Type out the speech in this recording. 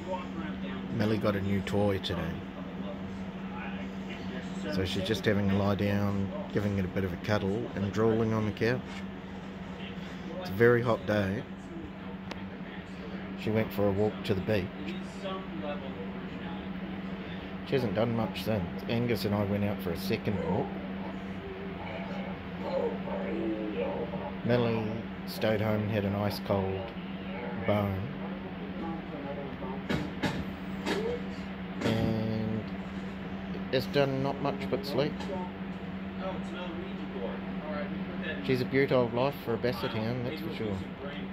Millie got a new toy today. So she's just having a lie down, giving it a bit of a cuddle and drooling on the couch. It's a very hot day. She went for a walk to the beach. She hasn't done much since. Angus and I went out for a second walk. Millie stayed home and had an ice cold bone. And has done not much but sleep. She's a beaut of life for a Basset Hound, that's for sure.